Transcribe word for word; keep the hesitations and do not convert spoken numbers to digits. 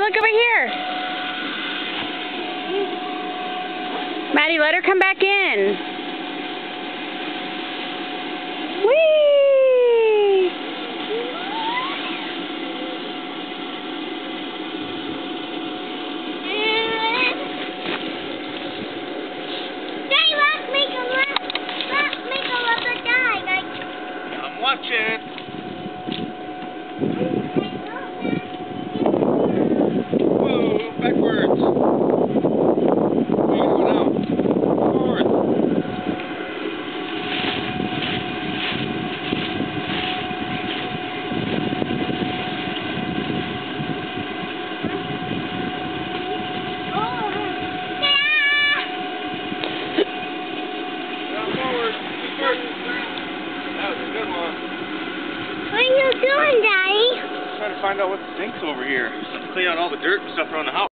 look over here. Maddie, let her come back in. Whee! Daddy, let's make a lap. Let's make a rubber dog. I'm watching. Backwards. Where you going now? Forward. Down forward. Forward. That was a good one. What are you doing, Daddy? Trying to find out what stinks over here. Clean out all the dirt and stuff around the house.